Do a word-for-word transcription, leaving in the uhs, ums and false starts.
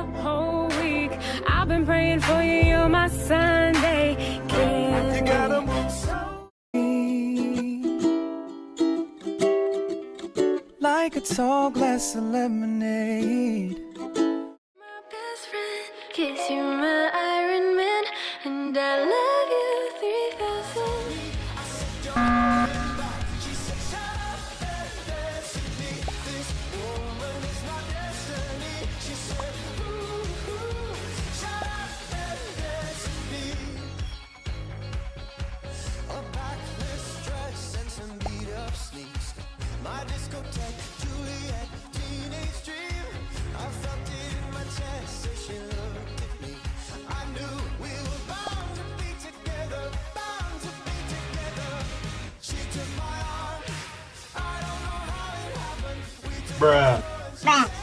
whole week. I've been praying for you, you're my Sunday candy. You gotta move so like a tall glass of lemonade. My best friend, kiss you my Iron Man, and I love you three thousand. My discotheque, Juliet, teenage dream. I felt it in my chest as she looked at me. I knew we were bound to be together, bound to be together. She took my arm. I don't know how it happened. We took Bruh.